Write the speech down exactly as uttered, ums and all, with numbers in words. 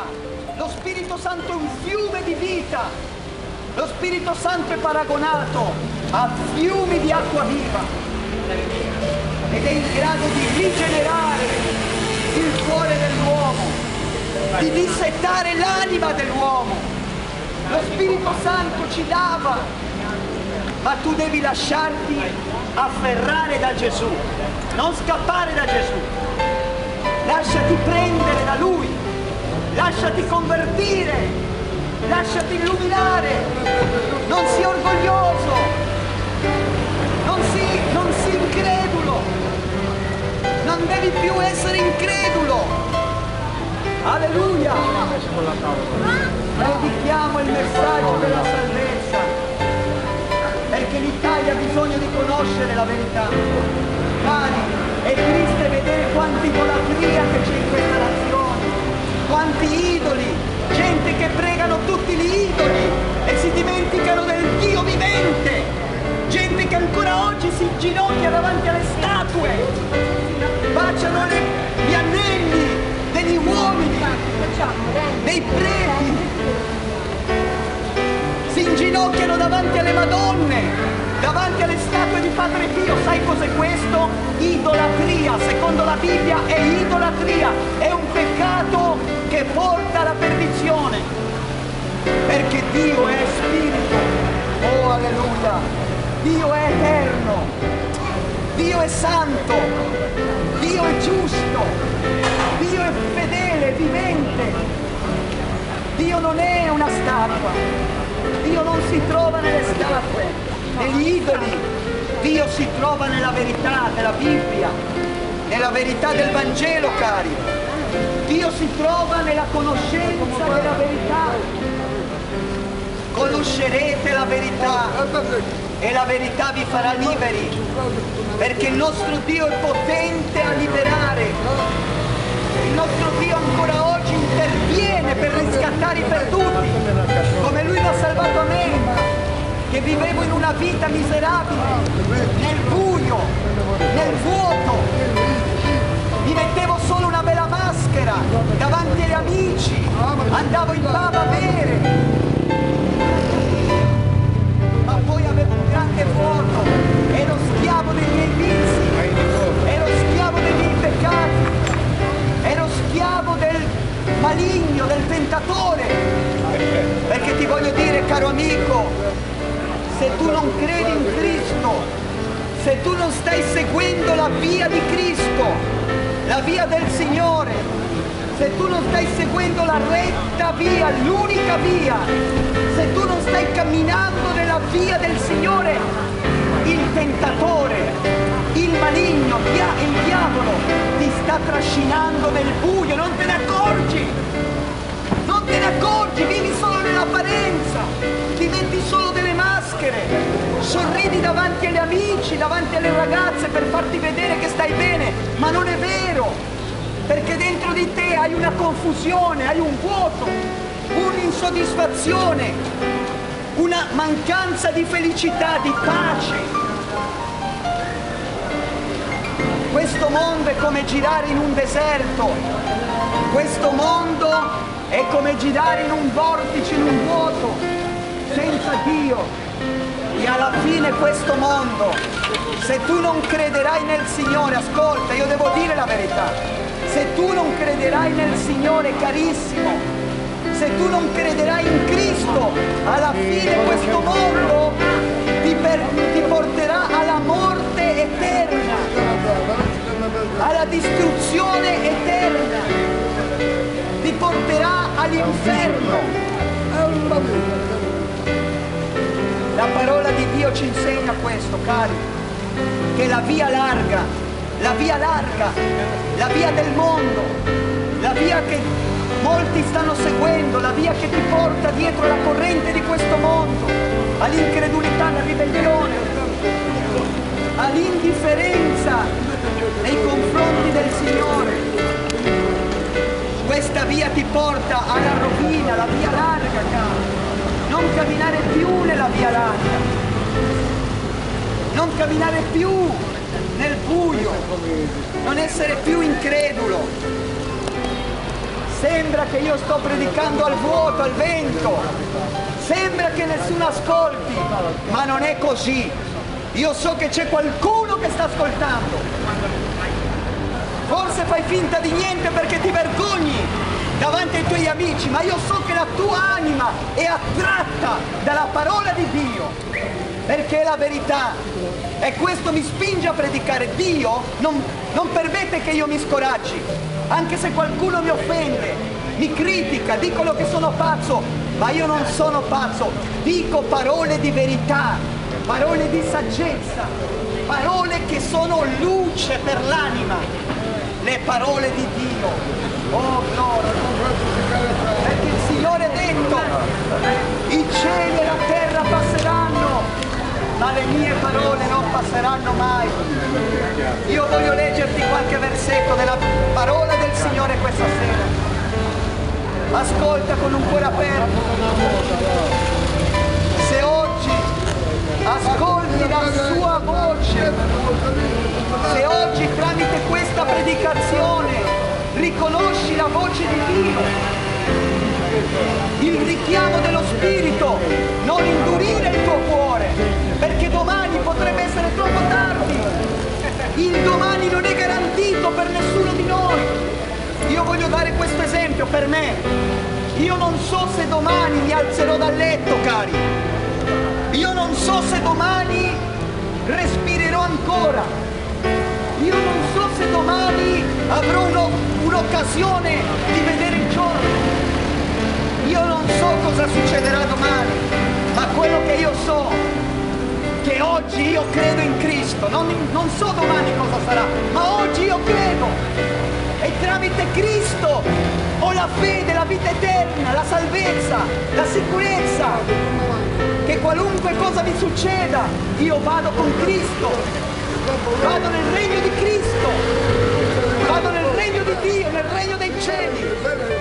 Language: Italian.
Lo Spirito Santo è un fiume di vita. Lo Spirito Santo è paragonato a fiumi di acqua viva ed è in grado di rigenerare il cuore dell'uomo, di dissettare l'anima dell'uomo. Lo Spirito Santo ci lava, ma tu devi lasciarti afferrare da Gesù, non scappare da Gesù. Lasciati prendere da Lui, lasciati convertire, lasciati illuminare, non sii orgoglioso, non sii, non sii incredulo, non devi più essere incredulo. Alleluia! Predichiamo il messaggio della salvezza, perché l'Italia ha bisogno di conoscere la verità. Cari, è triste vedere quanta idolatria che c'è in questa nazione, quanti idoli, gente che pregano tutti gli idoli e si dimenticano del Dio vivente, gente che ancora oggi si inginocchia davanti alle statue, baciano le, gli anelli degli uomini, dei preti, si inginocchiano davanti alle Madonne, davanti alle statue di Padre Pio. Sai cos'è questo? Idolatria. Secondo la Bibbia è idolatria, è un peccato che porta alla perdizione, perché Dio è spirito. Oh alleluia! Dio è eterno, Dio è santo, Dio è giusto, Dio è fedele, vivente. Dio non è una statua, Dio non si trova nelle statue, negli idoli. Dio si trova nella verità della Bibbia, nella verità del Vangelo, cari. Dio si trova nella conoscenza della verità. Conoscerete la verità e la verità vi farà liberi, perché il nostro Dio è potente a liberare. Il nostro Dio ancora oggi interviene per riscattare i perduti, come Lui l'ha salvato a me, che vivevo in una vita miserabile, nel buio, nel vuoto, mi mettevo solo una bella maschera davanti agli amici, andavo in pub a bere, ma poi avevo un grande vuoto, ero schiavo dei miei vizi, ero schiavo dei miei peccati, ero schiavo del maligno, del tentatore, perché ti voglio dire, caro amico, se tu non credi in Cristo, se tu non stai seguendo la via di Cristo, la via del Signore, se tu non stai seguendo la retta via, l'unica via, se tu non stai camminando nella via del Signore, il tentatore, il maligno, il diavolo ti sta trascinando nel buio, non te ne accorgi, non te ne accorgi, vivi solo nell'apparenza, ti metti solo delle maschere, sorridi davanti agli amici, davanti alle ragazze per farti vedere che stai bene, ma non è vero, perché dentro di te hai una confusione, hai un vuoto, un'insoddisfazione, una mancanza di felicità, di pace. Questo mondo è come girare in un deserto, questo mondo è come girare in un vortice, in un vuoto, senza Dio. E alla fine questo mondo, se tu non crederai nel Signore, ascolta, io devo dire la verità, se tu non crederai nel Signore, carissimo, se tu non crederai in Cristo, alla fine questo mondo ti, per, ti porterà alla morte eterna, alla distruzione eterna, ti porterà all'inferno. La parola di Dio ci insegna questo, cari, che la via larga, la via larga, la via del mondo, la via che molti stanno seguendo, la via che ti porta dietro la corrente di questo mondo, all'incredulità, alla ribellione, all'indifferenza nei confronti del Signore. Questa via ti porta alla rovina, la via larga, caro. Non camminare più nella via larga, non camminare più nel buio, non essere più incredulo. Sembra che io sto predicando al vuoto, al vento. Sembra che nessuno ascolti, ma non è così. Io so che c'è qualcuno che sta ascoltando. Forse fai finta di niente perché ti vergogni davanti ai tuoi amici, ma io so che la tua anima è attratta dalla parola di Dio, perché è la verità. E questo mi spinge a predicare. Dio non, non permette che io mi scoraggi, anche se qualcuno mi offende, mi critica, dicono che sono pazzo, ma io non sono pazzo, dico parole di verità, parole di saggezza, parole che sono luce per l'anima, le parole di Dio. Oh gloria! Perché il Signore ha detto, i cieli e la terra passeranno, ma le mie parole non passeranno mai. Io voglio leggerti qualche versetto della parola del Signore questa sera. Ascolta con un cuore aperto. Se oggi ascolti la sua voce, se oggi tramite questa predicazione riconosci la voce di Dio, il richiamo dello Spirito, non indurire il tuo cuore, perché domani potrebbe essere troppo tardi. Il domani non è garantito per nessuno di noi. Io voglio dare questo esempio per me. Io non so se domani mi alzerò dal letto, cari. Io non so se domani respirerò ancora. Io non so se domani avrò uno, un'occasione di vedere il giorno. Io non so cosa succederà domani, ma quello che io so, che oggi io credo in Cristo. Non, non so domani cosa sarà, ma oggi io credo. E tramite Cristo ho la fede, la vita eterna, la salvezza, la sicurezza, che qualunque cosa mi succeda, io vado con Cristo, vado nel regno di Cristo, vado nel regno di Dio, nel regno dei cieli.